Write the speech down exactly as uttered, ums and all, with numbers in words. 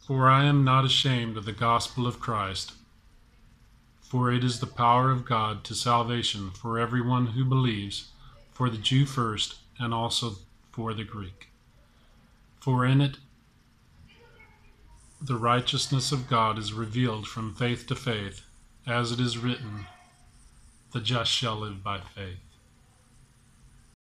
For I am not ashamed of the gospel of Christ, for it is the power of God to salvation for everyone who believes, for the Jew first, and also for the Greek. For in it the righteousness of God is revealed from faith to faith, as it is written, the just shall live by faith.